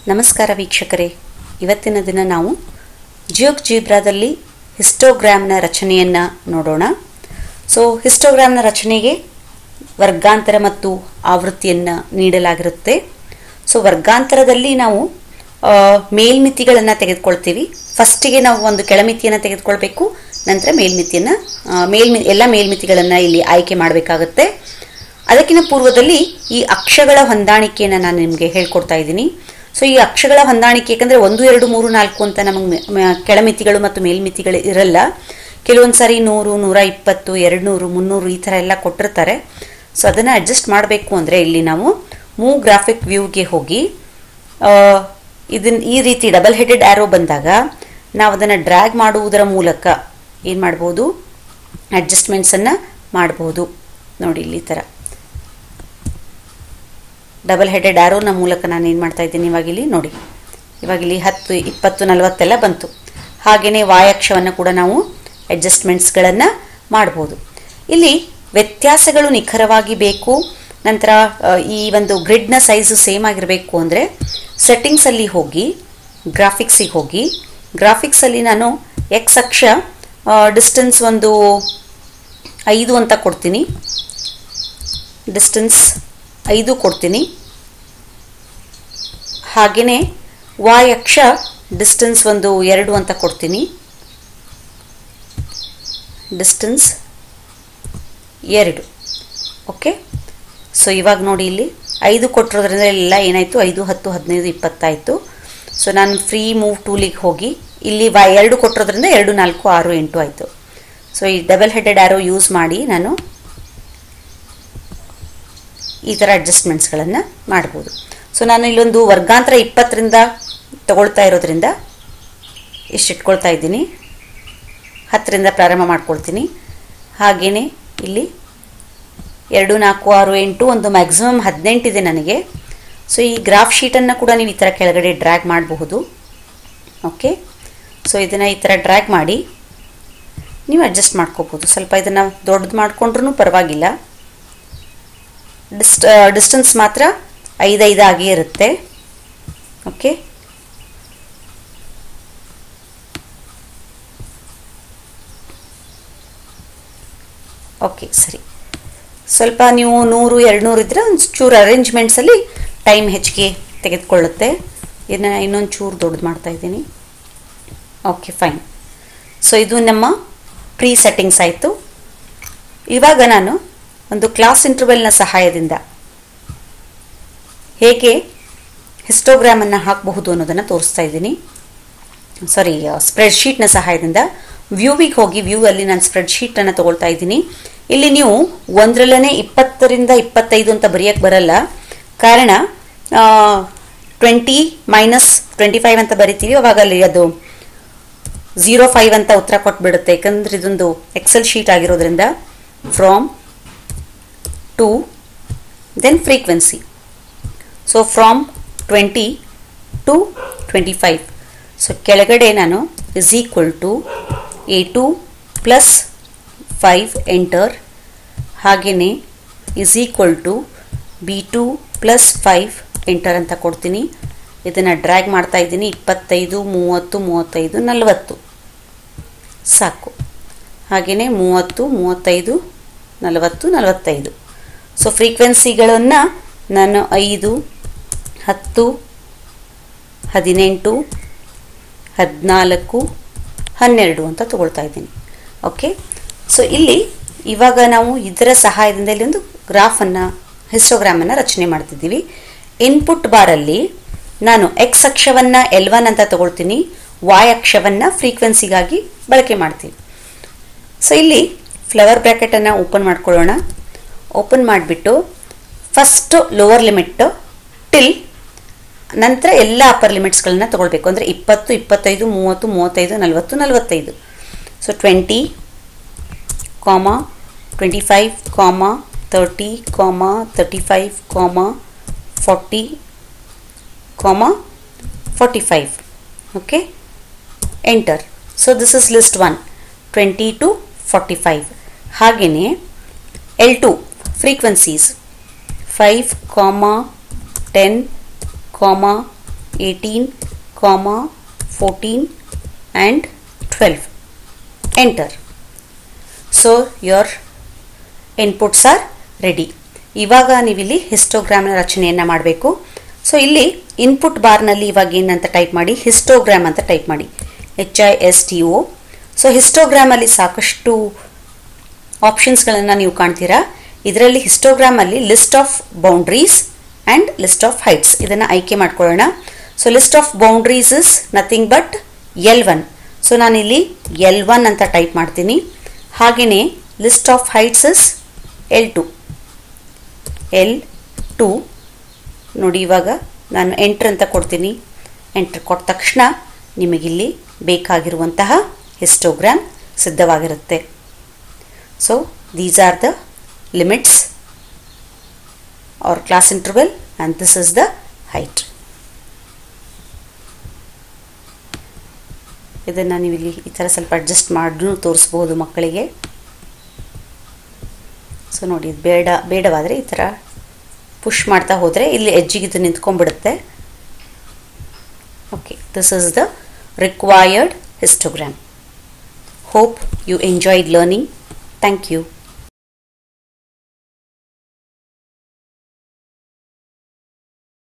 ನಮಸ್ಕಾರ ವೀಕ್ಷಕರೇ, ಇವತ್ತಿನ ದಿನ ನಾವು ಜಿಯೋಜಿಬ್ರಾದಲ್ಲಿ ಹಿಸ್ಟೋಗ್ರಾಮ್ನ ರಚನೆಯನ್ನು ನೋಡೋಣ. ಹಿಸ್ಟೋಗ್ರಾಮ್ನ ರಚನೆಗೆ ವರ್ಗಾಂತರ ಮತ್ತು ಆವೃತ್ತಿಯನ್ನು ನೀಡಲಾಗಿರುತ್ತೆ. ವರ್ಗಾಂತರದಲ್ಲಿ ನಾವು ಮೇಲ್ಮಿತಿಗಳನ್ನು ತೆಗೆದುಕೊಳ್ತೀವಿ. ಫಸ್ಟಿಗೆ ನಾವು ಒಂದು ಕೆಳಮಿತಿಯನ್ನು ತೆಗೆದುಕೊಳ್ಬೇಕು, ನಂತರ ಮೇಲ್ಮಿತಿಯನ್ನು ಎಲ್ಲ ಮೇಲ್ಮಿತಿಗಳನ್ನು ಇಲ್ಲಿ ಆಯ್ಕೆ ಮಾಡಬೇಕಾಗುತ್ತೆ. ಅದಕ್ಕಿಂತ ಪೂರ್ವದಲ್ಲಿ ಈ ಅಕ್ಷಗಳ ಹೊಂದಾಣಿಕೆಯನ್ನು ನಾನು ನಿಮಗೆ ಹೇಳ್ಕೊಡ್ತಾ ಇದ್ದೀನಿ. ಈ ಅಕ್ಷಗಳ ಹೊಂದಾಣಿಕೆ, ಯಾಕಂದರೆ 1, 2, 3, 4 ಅಂತ ನಮಗೆ ಕೆಳಮಿತಿಗಳು ಮತ್ತು ಮೇಲ್ಮಿತಿಗಳು ಇರಲ್ಲ. ಕೆಲವೊಂದು ಸಾರಿ 100, 120, 200, 300 ಈ ಥರ ಎಲ್ಲ ಕೊಟ್ಟಿರ್ತಾರೆ. ಅದನ್ನು ಅಡ್ಜಸ್ಟ್ ಮಾಡಬೇಕು ಅಂದರೆ ಇಲ್ಲಿ ನಾವು ಮೂವ್ ಗ್ರಾಫಿಕ್ ವ್ಯೂಗೆ ಹೋಗಿ ಈ ರೀತಿ ಡಬಲ್ ಹೆಡೆಡ್ ಆ್ಯರೋ ಬಂದಾಗ ನಾವು ಅದನ್ನು ಡ್ರ್ಯಾಗ್ ಮಾಡುವುದರ ಮೂಲಕ ಏನು ಮಾಡ್ಬೋದು, ಅಡ್ಜಸ್ಟ್ಮೆಂಟ್ಸನ್ನು ಮಾಡ್ಬೋದು. ನೋಡಿ, ಇಲ್ಲಿ ಈ ಥರ ಡಬಲ್ ಹೆಡೆಡ್ ಆ್ಯರೋನ ಮೂಲಕ ನಾನು ಏನು ಮಾಡ್ತಾ ಇದ್ದೀನಿ, ಇವಾಗಿಲ್ಲಿ ನೋಡಿ, ಇವಾಗಿಲ್ಲಿ 10, 20, 40 ಎಲ್ಲ ಬಂತು. ಹಾಗೆಯೇ ವಾಯಕ್ಷವನ್ನು ಕೂಡ ನಾವು ಅಡ್ಜಸ್ಟ್ಮೆಂಟ್ಸ್ಗಳನ್ನು ಮಾಡ್ಬೋದು. ಇಲ್ಲಿ ವ್ಯತ್ಯಾಸಗಳು ನಿಖರವಾಗಿ ಬೇಕು, ನಂತರ ಈ ಒಂದು ಗ್ರಿಡ್ನ ಸೈಜು ಸೇಮ್ ಆಗಿರಬೇಕು ಅಂದರೆ ಸೆಟ್ಟಿಂಗ್ಸಲ್ಲಿ ಹೋಗಿ ಗ್ರಾಫಿಕ್ಸಿಗೆ ಹೋಗಿ, ಗ್ರಾಫಿಕ್ಸಲ್ಲಿ ನಾನು ಎಕ್ಸ್ ಅಕ್ಷ ಡಿಸ್ಟೆನ್ಸ್ ಒಂದು 5 ಅಂತ ಕೊಡ್ತೀನಿ, ಡಿಸ್ಟೆನ್ಸ್ 5 ಕೊಡ್ತೀನಿ. ಹಾಗೆಯೇ ವಾಯ್ ಅಕ್ಷ ಡಿಸ್ಟೆನ್ಸ್ ಒಂದು 2 ಅಂತ ಕೊಡ್ತೀನಿ, ಡಿಸ್ಟೆನ್ಸ್ 2. ಓಕೆ, ಇವಾಗ ನೋಡಿ, ಇಲ್ಲಿ 5 ಕೊಟ್ಟಿರೋದ್ರಿಂದ ಎಲ್ಲ ಏನಾಯಿತು, 5, 10, 15, 20 ಆಯಿತು. ನಾನು ಫ್ರೀ ಮೂವ್ ಟೂಲಿಗೆ ಹೋಗಿ ಇಲ್ಲಿ 2 ಕೊಟ್ಟಿರೋದ್ರಿಂದ 2, 4, 6, 8 ಆಯಿತು. ಈ ಡಬಲ್ ಹೆಡೆಡ್ ಆ್ಯರೋ ಯೂಸ್ ಮಾಡಿ ನಾನು ಈ ಥರ ಅಡ್ಜಸ್ಟ್ಮೆಂಟ್ಸ್ಗಳನ್ನು ಮಾಡ್ಬೋದು. ನಾನು ಇಲ್ಲೊಂದು ವರ್ಗಾಂತರ 20ರಿಂದ ತಗೊಳ್ತಾ ಇರೋದ್ರಿಂದ ಇಟ್ಟಿಟ್ಕೊಳ್ತಾ ಇದ್ದೀನಿ, 10ರಿಂದ ಪ್ರಾರಂಭ ಮಾಡ್ಕೊಳ್ತೀನಿ. ಹಾಗೆಯೇ ಇಲ್ಲಿ 2, 4, 6, 8 ಒಂದು ಮ್ಯಾಕ್ಸಿಮಮ್ 18 ಇದೆ ನನಗೆ. ಈ ಗ್ರಾಫ್ ಶೀಟನ್ನು ಕೂಡ ನೀವು ಈ ಥರ ಕೆಳಗಡೆ ಡ್ರ್ಯಾಗ್ ಮಾಡಬಹುದು. ಓಕೆ, ಇದನ್ನು ಈ ಥರ ಡ್ರ್ಯಾಗ್ ಮಾಡಿ ನೀವು ಅಡ್ಜಸ್ಟ್ ಮಾಡ್ಕೋಬೋದು. ಸ್ವಲ್ಪ ಇದನ್ನು ದೊಡ್ಡದು ಮಾಡಿಕೊಂಡ್ರೂ ಪರವಾಗಿಲ್ಲ. ಡಿಸ್ಟೆನ್ಸ್ ಮಾತ್ರ 5 ಆಗೇ ಇರುತ್ತೆ. ಓಕೆ, ಸರಿ. ಸ್ವಲ್ಪ ನೀವು 100, 200 ಇದ್ದರೆ ಒಂದು ಚೂರು ಅರೇಂಜ್ಮೆಂಟ್ಸಲ್ಲಿ ಟೈಮ್ ಹೆಚ್ಚಿಗೆ ತೆಗೆದುಕೊಳ್ಳುತ್ತೆ. ಇದನ್ನು ಇನ್ನೊಂದು ಚೂರು ದೊಡ್ಡದು ಮಾಡ್ತಾ ಇದ್ದೀನಿ. Okay, fine. ಇದು ನಮ್ಮ ಪ್ರೀ ಸೆಟ್ಟಿಂಗ್ಸ್ ಆಯಿತು. ಇವಾಗ ನಾನು ಒಂದು ಕ್ಲಾಸ್ ಇಂಟರ್ವೆಲ್ನ ಸಹಾಯದಿಂದ ಹೇಗೆ ಹಿಸ್ಟೋಗ್ರಾಮನ್ನು ಹಾಕಬಹುದು ಅನ್ನೋದನ್ನು ತೋರಿಸ್ತಾ ಇದ್ದೀನಿ. ಸ್ಪ್ರೆಡ್ಶೀಟ್ನ ಸಹಾಯದಿಂದ ವ್ಯೂವಿಗೆ ಹೋಗಿ ವ್ಯೂವಲ್ಲಿ ನಾನು ಸ್ಪ್ರೆಡ್ಶೀಟನ್ನು ತೊಗೊಳ್ತಾ ಇದ್ದೀನಿ. ಇಲ್ಲಿ ನೀವು 1ರಲ್ಲೇ 20ರಿಂದ 25 ಅಂತ ಬರೆಯೋಕ್ಕೆ ಬರಲ್ಲ. ಕಾರಣ 20 - 25 ಅಂತ ಬರಿತೀವಿ, ಅವಾಗ ಅಲ್ಲಿ ಅದು 05 ಅಂತ ಉತ್ತರ ಕೊಟ್ಬಿಡುತ್ತೆ. ಯಾಕಂದರೆ ಇದೊಂದು ಎಕ್ಸೆಲ್ ಶೀಟ್ ಆಗಿರೋದ್ರಿಂದ from to then frequency. From 20 to 25. ಕೆಳಗಡೆ ನಾನು is equal to A2 plus 5 enter, ಹಾಗೆಯೇ is equal to B2 plus 5 enter ಅಂತ ಕೊಡ್ತೀನಿ. ಇದನ್ನು ಡ್ರ್ಯಾಗ್ ಮಾಡ್ತಾ ಇದ್ದೀನಿ. 25, 30, 35, 40 ಸಾಕು. ಹಾಗೆಯೇ 30, 35, 40, 45. ಫ್ರೀಕ್ವೆನ್ಸಿಗಳನ್ನು ನಾನು 5, 10, 18, 14, 12 ಅಂತ ತಗೊಳ್ತಾ ಇದ್ದೀನಿ. ಓಕೆ, ಇಲ್ಲಿ ಇವಾಗ ನಾವು ಇದರ ಸಹಾಯದಿಂದ ಇಲ್ಲಿ ಒಂದು ಹಿಸ್ಟೋಗ್ರಾಮನ್ನು ರಚನೆ ಮಾಡ್ತಿದ್ದೀವಿ. ಇನ್ಪುಟ್ ಬಾರಲ್ಲಿ ನಾನು ಎಕ್ಸ್ ಅಕ್ಷವನ್ನು L1 ಅಂತ ತಗೊಳ್ತೀನಿ, ವಾಯ್ ಅಕ್ಷವನ್ನು ಫ್ರೀಕ್ವೆನ್ಸಿಗಾಗಿ ಬಳಕೆ ಮಾಡ್ತೀನಿ. ಇಲ್ಲಿ ಫ್ಲವರ್ ಬ್ರ್ಯಾಕೆಟನ್ನು ಓಪನ್ ಮಾಡ್ಕೊಳ್ಳೋಣ. ಓಪನ್ ಮಾಡಿಬಿಟ್ಟು ಫಸ್ಟ್ ಲೋವರ್ ಲಿಮಿಟ್ ಟಿಲ್ ನಂತರ ಎಲ್ಲ ಅಪ್ಪರ್ ಲಿಮಿಟ್ಸ್ಗಳನ್ನ ತಗೊಳ್ಬೇಕು. ಅಂದರೆ 20, 25, 30, 35, 40, 45. 20, 25, 30, 35, 40, 45. Okay, enter. This is list 1, 20 to 45. ಹಾಗೆಯೇ L2 frequencies 5, 10, 18, 14 and 12. Enter. So your inputs are ready. ಇವಾಗ ನೀವಿಲ್ಲಿ ಹಿಸ್ಟೋಗ್ರಾಮ್ನ ರಚನೆಯನ್ನು ಮಾಡಬೇಕು. ಸೊ ಇಲ್ಲಿ ಇನ್ಪುಟ್ ಬಾರ್ನಲ್ಲಿ ಇವಾಗ ಏನಂತ ಟೈಪ್ ಮಾಡಿ, ಹಿಸ್ಟೋಗ್ರಾಮ್ ಅಂತ ಟೈಪ್ ಮಾಡಿ, HISTO. ಸೊ ಹಿಸ್ಟೋಗ್ರಾಮಲ್ಲಿ ಸಾಕಷ್ಟು ಆಪ್ಷನ್ಸ್ಗಳನ್ನು ನೀವು ಕಾಣ್ತೀರಾ. ಇದರಲ್ಲಿ ಹಿಸ್ಟೋಗ್ರಾಮಲ್ಲಿ list of boundaries and list of heights ಇದನ್ನು ಆಯ್ಕೆ ಮಾಡ್ಕೊಳ್ಳೋಣ. So list of boundaries is nothing but L1. So ನಾನಿಲ್ಲಿ L1 ಅಂತ ಟೈಪ್ ಮಾಡ್ತೀನಿ. ಹಾಗೆಯೇ list of heights is L2. ನೋಡಿ, ಇವಾಗ ನಾನು ಎಂಟರ್ ಅಂತ ಕೊಡ್ತೀನಿ. ಎಂಟರ್ ಕೊಟ್ಟ ತಕ್ಷಣ ನಿಮಗಿಲ್ಲಿ ಬೇಕಾಗಿರುವಂತಹ ಹಿಸ್ಟೋಗ್ರಾಮ್ ಸಿದ್ಧವಾಗಿರುತ್ತೆ. So these are the limits are class interval and this is the height. ಇದನ್ನು ನೀವು ಇಲ್ಲಿ ಈ ಥರ ಸ್ವಲ್ಪ ಅಡ್ಜಸ್ಟ್ ಮಾಡಿದ್ರೂ ತೋರಿಸ್ಬೋದು ಮಕ್ಕಳಿಗೆ. ಸೊ ನೋಡಿ, ಬೇಡವಾದರೆ ಈ ಥರ ಪುಷ್ ಮಾಡ್ತಾ ಹೋದರೆ ಇಲ್ಲಿ ಎಡ್ಜಿಗೆ ಇದು ನಿಂತ್ಕೊಂಡ್ಬಿಡುತ್ತೆ. Okay, this is the required histogram. Hope you enjoyed learning. Thank you.